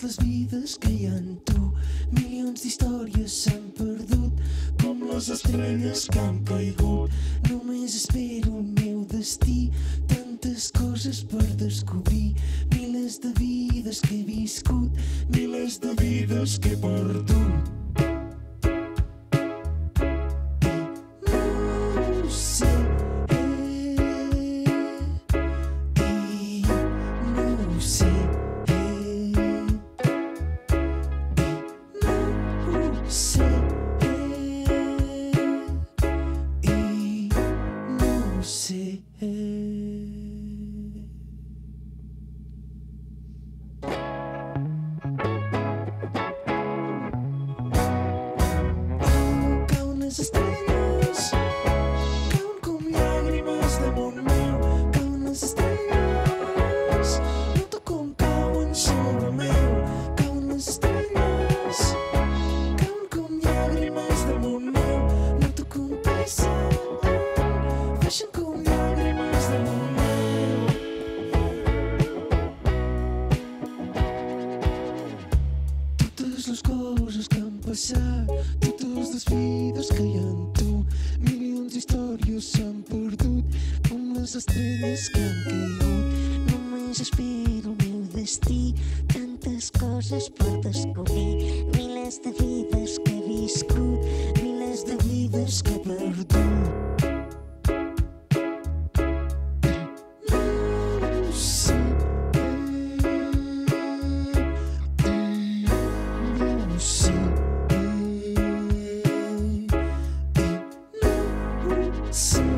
les vides que hi ha en tu. Milions d'històries s'han perdut, com les estrelles que han caigut. Només espero el meu destí, tantes coses per descobrir. Milers de vides que he viscut, milers de vides que he perdut. Totes les vides que hi ha en tu, milions d'històries s'han perdut, com les estrelles que han caigut. Només espero el meu destí, tantes coses per descobrir, milers de vides que he viscut, milers de vides que he perdut. See